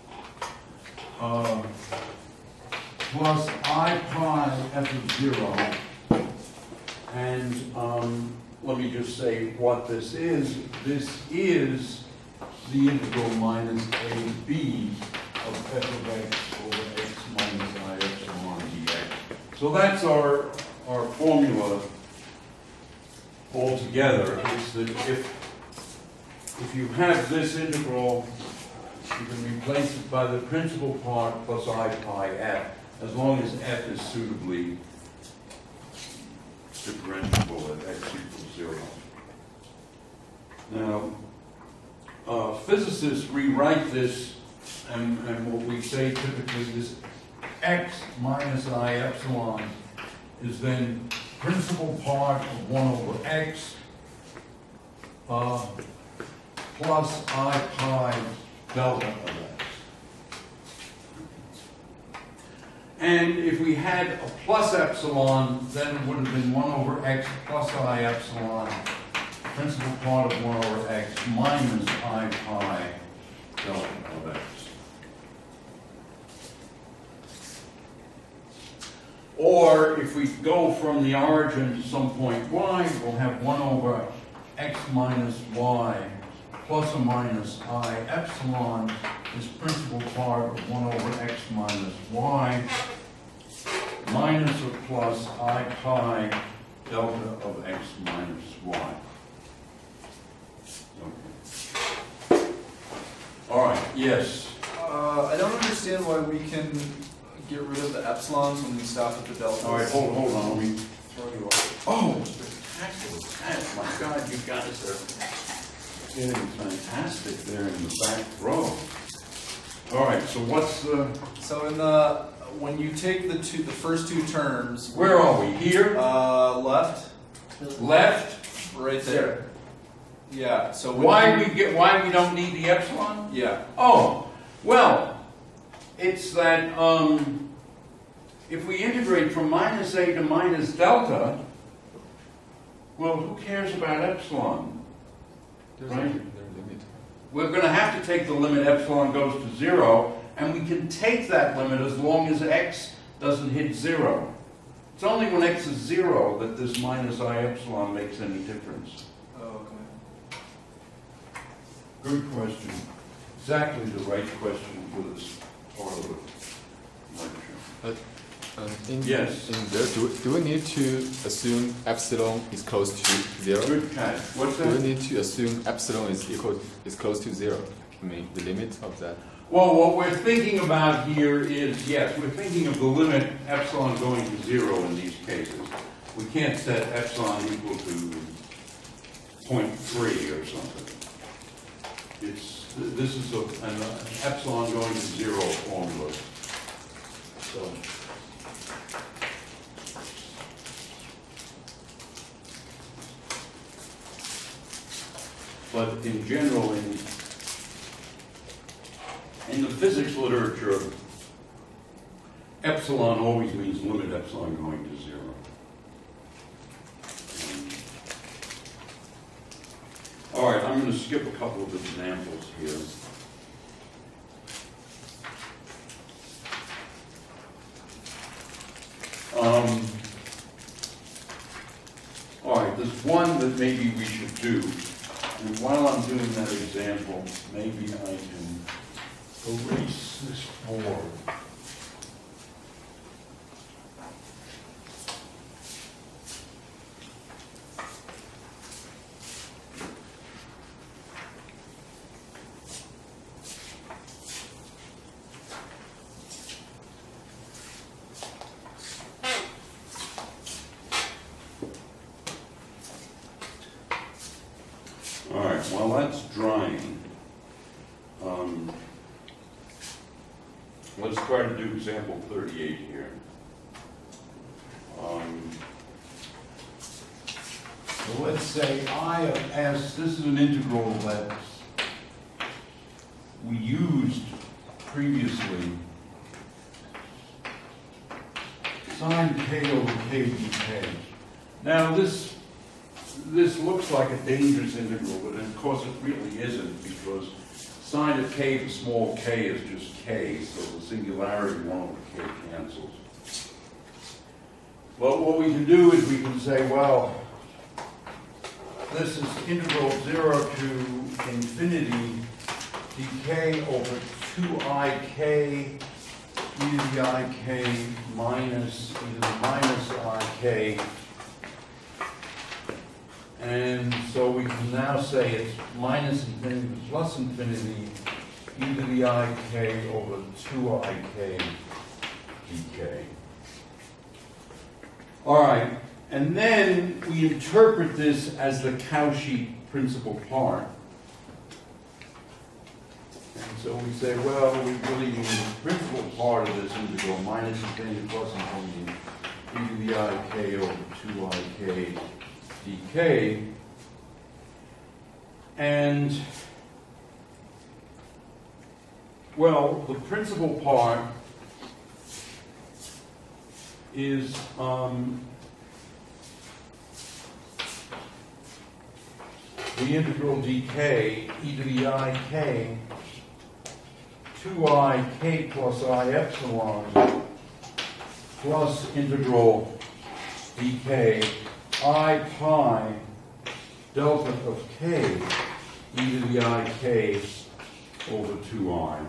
uh, plus I pi f of zero, and um, let me just say what this is. This is the integral minus a b of f of x over x minus I epsilon dx. So that's our, our formula altogether. Is that if, if you have this integral, you can replace it by the principal part plus I pi f, as long as f is suitably differentiable at x equals zero. Now, uh, physicists rewrite this, and, and what we say typically is x minus I epsilon is then principal part of one over x uh, plus I pi delta of x. And if we had a plus epsilon, then it would have been one over x plus I epsilon, principal part of one over x minus I pi delta of x. Or if we go from the origin to some point y, we'll have one over x minus y plus or minus I epsilon is principal part of one over x minus y minus or plus I pi delta of x minus y. Okay. All right, yes. Uh, I don't understand why we can get rid of the epsilons when we stop at the deltas. All right, hold, hold on, let me throw you off. Oh, spectacular. My God, you guys are getting fantastic there in the back row. All right, so what's the... So in the, when you take the two, the first two terms. Where are we? Here? Uh, left. Left? Right there. Yeah, so. when Why you- we get, why we don't need the epsilon? Yeah. Oh, well, it's that um, if we integrate from minus a to minus delta, well, who cares about epsilon? Right? We're going to have to take the limit epsilon goes to zero, and we can take that limit as long as x doesn't hit zero. It's only when x is zero that this minus I epsilon makes any difference. Oh, okay. Good question. Exactly the right question for this part of the lecture. Uh, um, in, Yes. In there, do, do we need to assume epsilon is close to zero? Good catch. What's Do we that? need to assume epsilon is equal is close to zero? I mean, the limit of that? Well, what we're thinking about here is, yes, we're thinking of the limit epsilon going to zero in these cases. We can't set epsilon equal to zero point three or something. It's, this is a, an, an epsilon going to zero formula. So. But in general, in, in the physics literature, epsilon always means limit epsilon going to zero. Um, all right, I'm going to skip a couple of examples here. Um, all right, there's one that maybe we should do. And while I'm doing that example, maybe I can erase this board. All right, while that's drying, um, let's try to do example thirty-eight here. Um, so let's say I of S, this is an integral that we used previously, sine k over k dk. Now this This looks like a dangerous integral, but of course it really isn't, because sine of k to small k is just k, so the singularity one over k cancels. But what we can do is we can say, well, this is integral zero to infinity dk over two i k e to the I k minus e to the minus I k. And so we can now say it's minus infinity to plus infinity e to the I k over two I k dk. All right, and then we interpret this as the Cauchy principal part. And so we say, well, we really need the principal part of this integral, minus infinity to plus infinity e to the I k over two I k dk, and well, the principal part is um, the integral dk e to the I k two I k plus I epsilon plus integral dk I pi delta of k e to the I k over two I.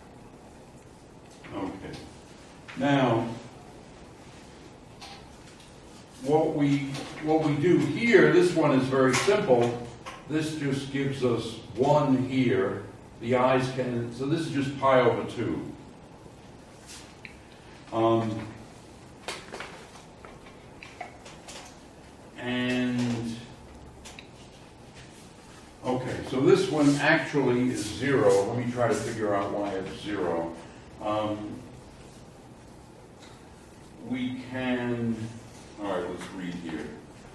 Okay. Now, what we what we do here, this one is very simple. This just gives us one here. The i's can, so this is just pi over two. Um, And, okay, so this one actually is zero. Let me try to figure out why it's zero. Um, we can, all right, let's read here.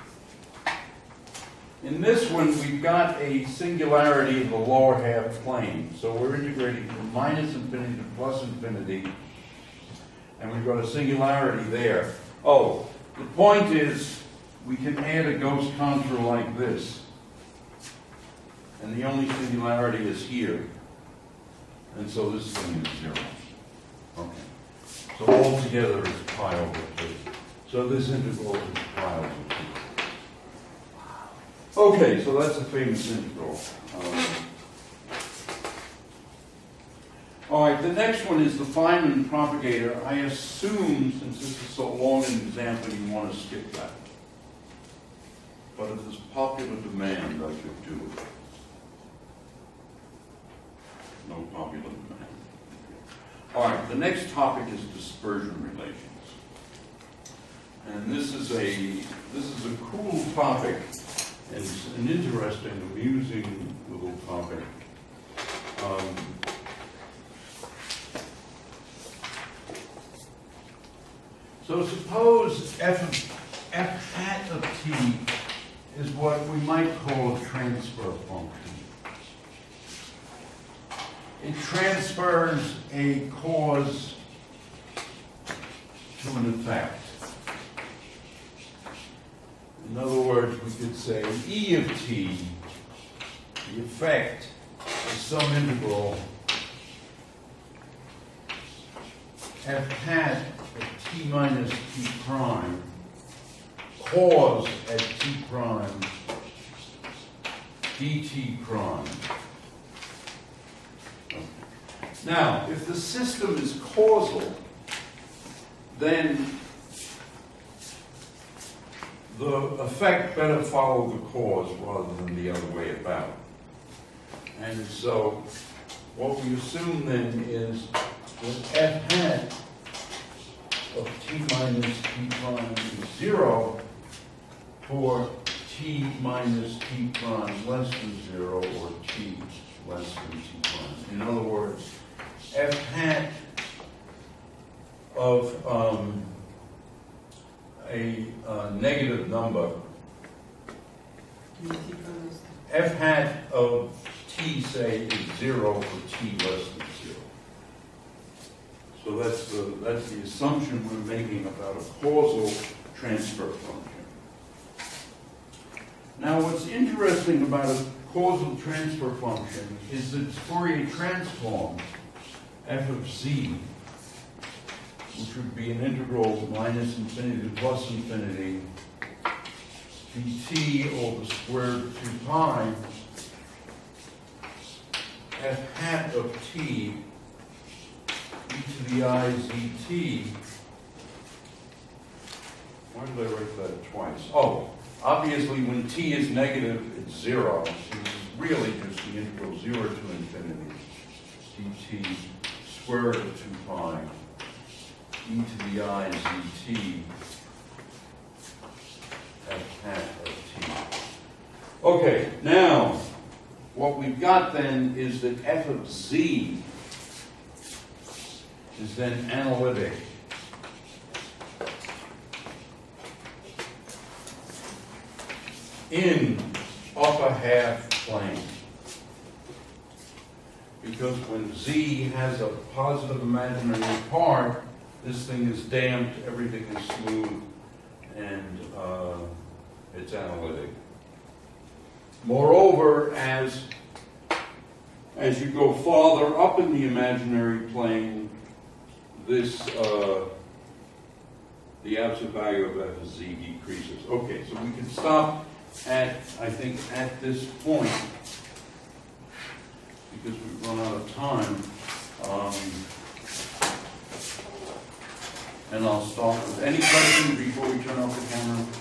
In this one, we've got a singularity in the lower half plane. So we're integrating from minus infinity to plus infinity. And we've got a singularity there. Oh, the point is, we can add a ghost contour like this. And the only singularity is here. And so this thing is zero. Okay. So altogether it's pi over two. So this integral is pi over two. Okay, so that's a famous integral. Um, all right, the next one is the Feynman propagator. I assume, since this is so long an example, you want to skip that. But if there's popular demand, I should do it. no popular demand. All right, the next topic is dispersion relations. And this is a, this is a cool topic, and it's an interesting, amusing little topic. Um, so suppose f of, f hat of t is what we might call a transfer function. It transfers a cause to an effect. In other words, we could say E of t, the effect, is some integral f hat of t minus t prime, cause at t prime, dt prime. Now, if the system is causal, then the effect better follow the cause rather than the other way about. And so what we assume then is that f hat of t minus t prime is zero for t minus t prime less than zero or t less than t prime. In other words, f hat of um, a uh, negative number, f hat of t, say, is zero for t less than zero. So that's the, that's the assumption we're making about a causal transfer function. Now, what's interesting about a causal transfer function is its Fourier transform, f of z, which would be an integral minus infinity to plus infinity, dt over the square root of two pi, f hat of t, e to the I zt. Why did I write that twice? Oh, obviously when t is negative, it's zero. So this is really just the integral zero to infinity, dt square root of two pi, e to the I zt, f hat of t. Okay, now, what we've got then is that f of z is then analytic in upper half plane. Because when z has a positive imaginary part, this thing is damped, everything is smooth, and uh, it's analytic. Moreover, as, as you go farther up in the imaginary plane, this, uh, the absolute value of f of z decreases. Okay, so we can stop at, I think, at this point, because we've run out of time. Um, and I'll start with any questions before we turn off the camera.